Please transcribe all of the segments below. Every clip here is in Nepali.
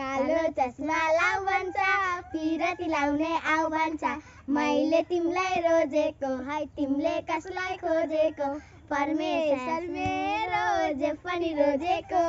कालो चस्मा लाउ भन्छ पिरती लाउने आउ भन्छ मैले तिमीलाई रोजेको है तिमीले कसलाई खोजेको परमेश्वर मेरो जे पनि रोजेको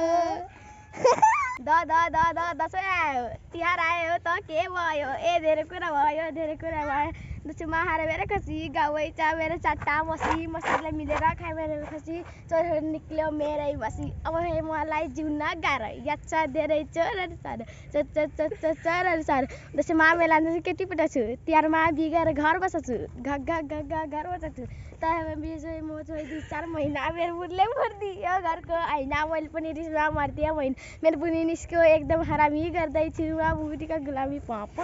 दसैँ आयो तिहार आयो त के भयो धेरै कुरा भयो दसैँमा हारे मेरो खसी गाउँ चाबेर चाट्टा मसीलाई मिलेर खाए मेरो खसी चोर निक्ल्यो मेरै बसी अब हे मलाई जिउन गाह्रो याद छ धेरै चोरहरू साह्रो दसैँमा मेला केटीपटा छु तिहारमा बिगाएर घर बस्छु घर बस्छु तर बिजय म छोइ 2-4 महिना मेरो बुढीले मर्दियो घरको आइना मैले पनि रिसमा मर्दियो महिना मेरो बुढी निस्क्यो एकदम हरामी गर्दैछु बुढीको गुलामी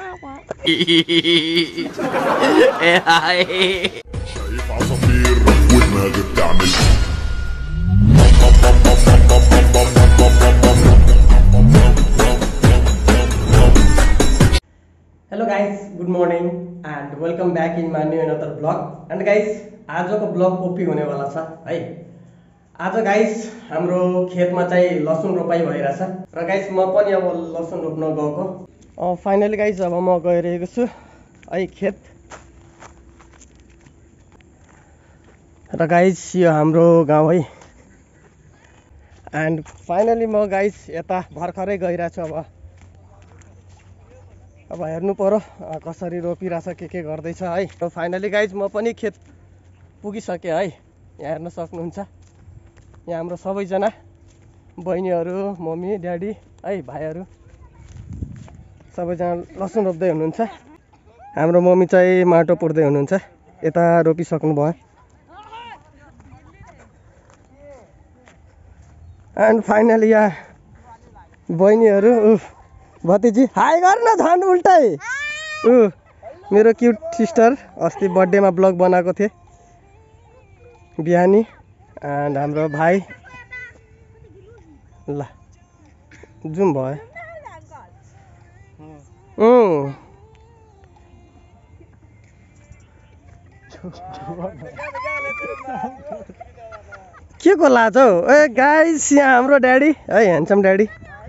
Hello guys, good morning and welcome back in my new another vlog. And guys, आजको ब्लग ओपी हुने वाला छ है। आज गाइस हाम्रो खेतमा चाहिँ लसुन रोपाई भइरहेछ र गाइस म पनि अब लसुन रोप्न गएको। फाइनली गाइस अब म गइरहेको छु है खेत। र गाइस यो हाम्रो गाउँ है। एन्ड फाइनली म गाइस यता भर्खरै गइरहेको छु अब हेर्नु पर्यो कसरी रोपिरहेछ के गर्दैछ है। र फाइनली गाइस म पनि खेत पुगिसके है। यहाँ हेर्न सक्नुहुन्छ यहाँ हाम्रो सबैजना बहिनीहरू मम्मी ड्याडी है भाइहरू सबैजना लसुन रोप्दै हुनुहुन्छ। हाम्रो मम्मी चाहिँ माटो पुर्दै हुनुहुन्छ यता रोपिसक्नु भयो। एन्ड फाइनली यहाँ बहिनीहरू भतिजी हाई गर्न झन् उल्टै मेरो क्युट सिस्टर अस्ति बर्थडेमा ब्लग बनाएको थिएँ बिहानी एन्ड हाम्रो भाइ ल जुम भयो के को लाज हौ ए गाइस यहाँ हाम्रो ड्याडी है ह्यान्डसम ड्याडी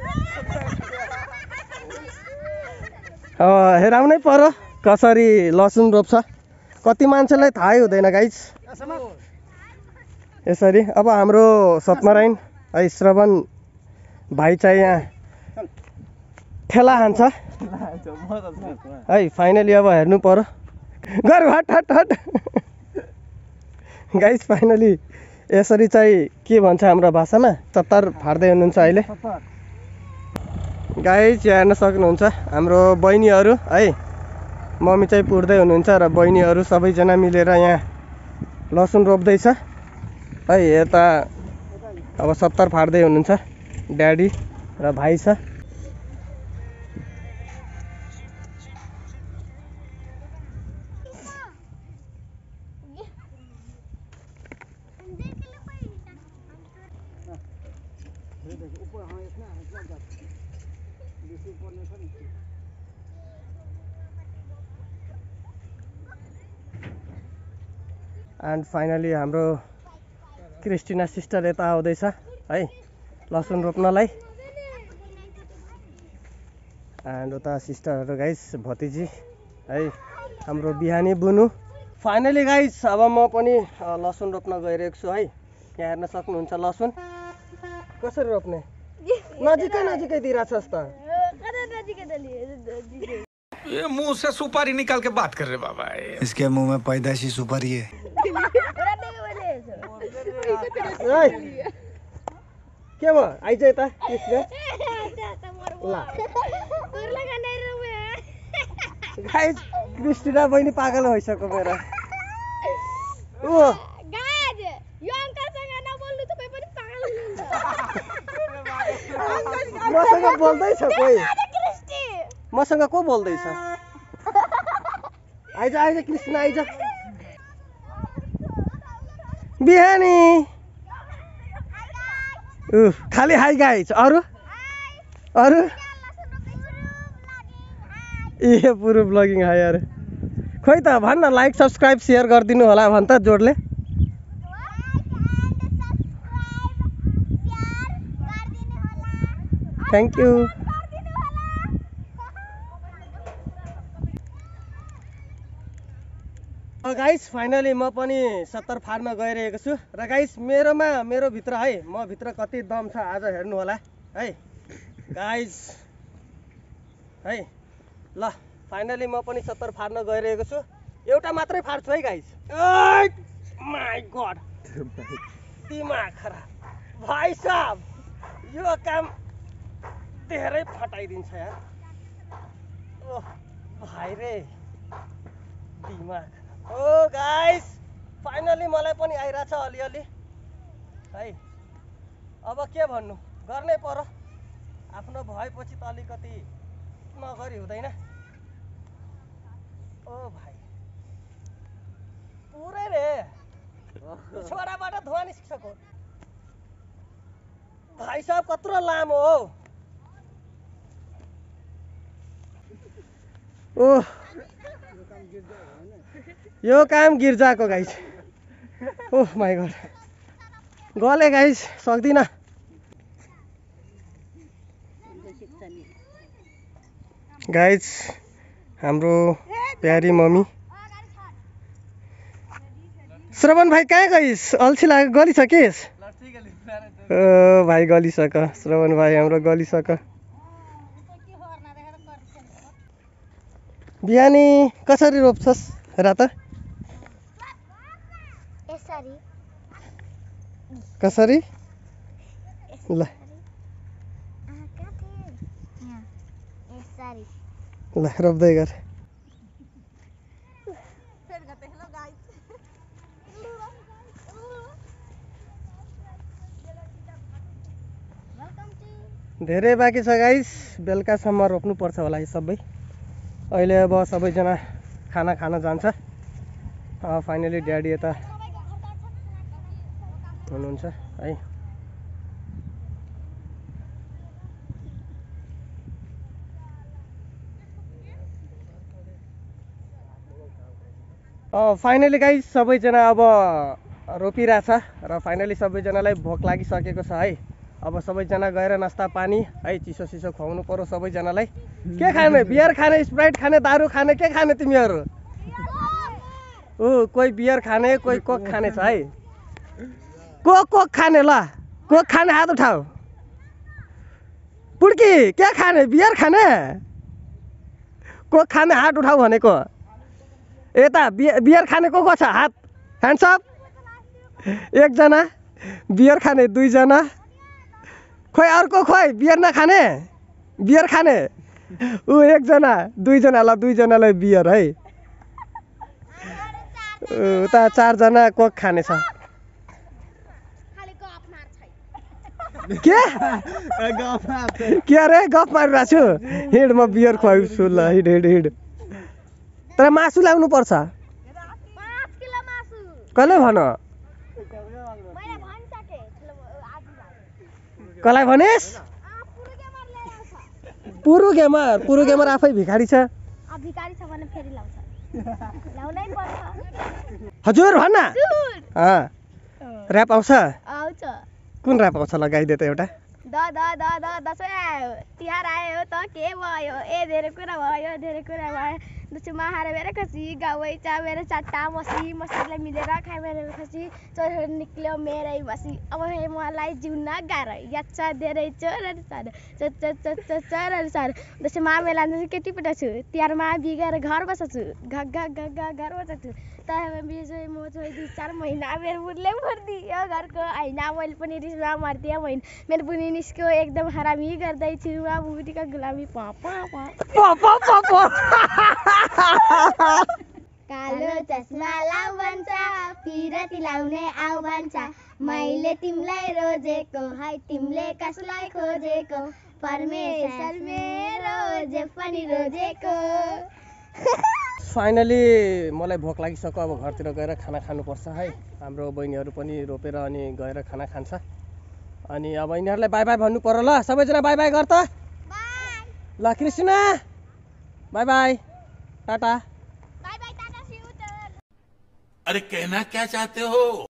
हेराउनै पर्यो कसरी लसुन रोप्छ कति मान्छेलाई थाहै हुँदैन गाइस यसरी। अब हाम्रो सतनारायण है श्रवण भाइ चाहिँ यहाँ ठेला हान्छ है। फाइनली अब हेर्नु पर्यो गर हट गाइस फाइनली यसरी चाहिँ के भन्छ हाम्रो भाषामा 70 फाड्दै हुनुहुन्छ अहिले गाइस यहाँ हेर्न सक्नुहुन्छ हाम्रो बहिनीहरू है मम्मी चाहिँ पुर्दै हुनुहुन्छ र बहिनीहरू सबैजना मिलेर यहाँ लसुन रोप्दैछ है। यता अब 70 फाड्दै हुनुहुन्छ ड्याडी र भाइ छ। एन्ड फाइनली हाम्रो क्रिस्टिना सिस्टर यता आउँदैछ है लसुन रोप्नलाई। एन्ड उता सिस्टरहरू गाइस भतिजी है हाम्रो बिहानी बुनु। फाइनली गाइस अब म पनि लसुन रोप्न गइरहेको छु है। यहाँ हेर्न सक्नुहुन्छ लसुन कसरी रोप्ने नजिकै दिइरहेछस् त ये मुंह से सुपारी निकाल के बात कर रहे बाबा इसके मुंह में पैदाइशी सुपारी है। के भयो आइज यता गाइस क्रिस्टिना बहिनी पागल भइसक्यो मेरो मसँग बोल्दैछ कोही मसँग को बोल्दैछ आइज क्रिस्टिना आइज बिहानी खाली हाई गाइज अरू ए पुरो ब्लगिङ हाई अरे खोइ त भन्न लाइक सब्सक्राइब सेयर गरिदिनु होला भन् त जोडले थ्याङ्क यू गाइस फाइनली म पनि 70 फाड्न गइरहेको छु र गाइस मेरो भित्र है म भित्र कति दम छ आज हेर्नु होला है गाइस है ल फाइनली म पनि 70 फाड्न गइरहेको छु एउटा मात्रै फाड्छु है गाइस माय गॉड दिमाग खराब भाइ साहब यो काम धेरै फटाइदिन्छ यार ओ भाइ रे दिमाग ओ गाइस फाइनली मलाई पनि आइरहेछ अलिअलि है अब के भन्नु गर्नै पर्यो आफ्नो भएपछि त अलिकति नगरी हुँदैन ओ भाइ पुरै रे छोराबाट धुवा निस्किसक्यो भाइ साहब कत्रो लामो हो ओ यो काम गिर्जाको गाइस ओह माय गॉड गले गाइस सक्दिन गाइस हाम्रो प्यारी मम्मी श्रवण भाइ कहाँ गइस अल्छी लाग्यो गलिसकेस ओ भाइ गलिसक श्रवण भाइ हाम्रो गलिसक बिहानी कसरी रोप्छस् रात कसरी ल ल रोप्दै गर धेरै बाँकी छ गाइस बेलुकासम्म रोप्नुपर्छ होला यो सबै अहिले अब सबैजना खाना खान जान्छ फाइनली ड्याडी यता हुनुहुन्छ है फाइनली गाइस सबैजना अब रोपिरहेछ र फाइनली सबैजनालाई भोक लागिसकेको छ है अब सबैजना गएर नास्ता पानी है चिसो चिसो खुवाउनु पर्यो सबैजनालाई के खाने बियर खाने स्प्राइट खाने दारू खाने के खाने तिमीहरू कोही बियर खाने कोही कोक खाने छ है कोक खाने ल कोक खाने हात उठाऊ पुड्की के खाने बियर खाने कोक खाने हात उठाऊ भनेको यता बियर खाने को छ हात ह्यान्ड्स अप एकजना बियर खाने दुईजना खोइ अर्को खोइ बियर नखाने बियर खाने एकजना दुईजना ल दुईजनालाई बियर है उता चारजना कोक खाने छ के अरे गफ मारिरहेको छु हिँड म बियर खुवाउँछु ल हिँड तर मासु ल्याउनु पर्छ कसले भन कसलाई भनेस् पुरु गेमर आफै भिखारी छ भने फेरि लाउँछ ल्याउनै पर्छ हजुर भन्न र्याप आउँछ कुन र्याप आउँछ लगाइदे त एउटा दसैँ आयो तिहार आयो त के भयो धेरै कुरा भयो दसैँमा हारे मेरो खसी गाउँ चा मेरो चट्टा मसीलाई मिलेर खाए मेरो खसी चोरहरू निक्ल्यो मेरै मसी अब मलाई जिउन गाह्रो याद छ धेरै चोरहरू साह्रो दसैँमा मेला केटीपट्टि छु तिहारमा बिगाएर घर बस्छु घर बस्छु तर बिजय म छोइ 2-4 महिना मेरो बुढीले मर्दियो घरको ऐना मैले पनि रिसमा मर्दियो मेरो बुढी निस्क्यो एकदम हरामी गर्दैछु बुढीको गुलामी कालो चस्मा लाउ भन्छ पिरती लाउने आउ भन्छ मैले तिमीलाई रोजेको है तिमीले कसलाई खोजेको परमेश्वर मेरो जे पनि रोजेको फाइनली मलाई भोक लागिसक्यो अब घरतिर गएर खाना खानुपर्छ है हाम्रो बहिनीहरू पनि रोपेर अनि गएर खाना खान्छ अनि अब यिनीहरूलाई बाई बाई भन्नु पर्यो ल सबैजना बाई बाई गर त ल कृष्ण बाई बाई टाटा अरे कहना क्या चाहते हो